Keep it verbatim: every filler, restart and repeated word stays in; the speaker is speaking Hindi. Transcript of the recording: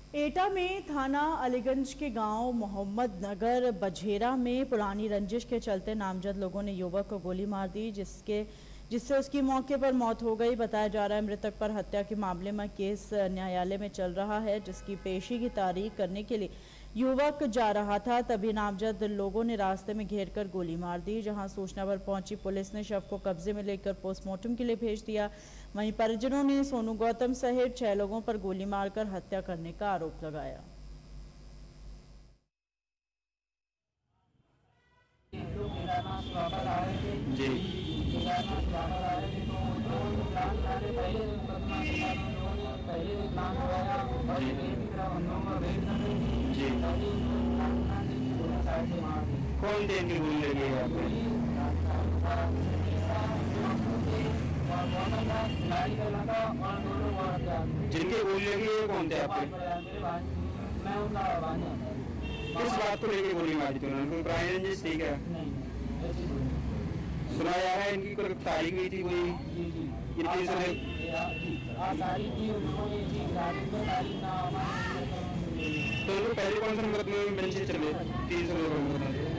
एटा में थाना अलीगंज के गांव मोहम्मद नगर बझेरा में पुरानी रंजिश के चलते नामजद लोगों ने युवक को गोली मार दी, जिसके जिससे उसकी मौके पर मौत हो गई। बताया जा रहा है मृतक पर हत्या के मामले में केस न्यायालय में चल रहा है, जिसकी पेशी की तारीख करने के लिए युवक जा रहा था, तभी नामजद लोगों ने रास्ते में घेरकर गोली मार दी। जहां सूचना पर पहुंची पुलिस ने शव को कब्जे में लेकर पोस्टमार्टम के लिए भेज दिया। वहीं परिजनों ने सोनू गौतम सहित छह लोगों पर गोली मारकर हत्या करने का आरोप लगाया। जी जी कौन देर की गोली लगी है आपको? जिनके गोली लगी है कौन थे आपके? किस बात को लेकर गोली मारी थी उन्होंने? पुरानी रंजिश थी क्या? सुना जा रहा है इनकी कोई तारीख हुई थी कोई? इनकी समय तो उनको पहले कौन सा मुकदमे में बेंच चले? तीन सौ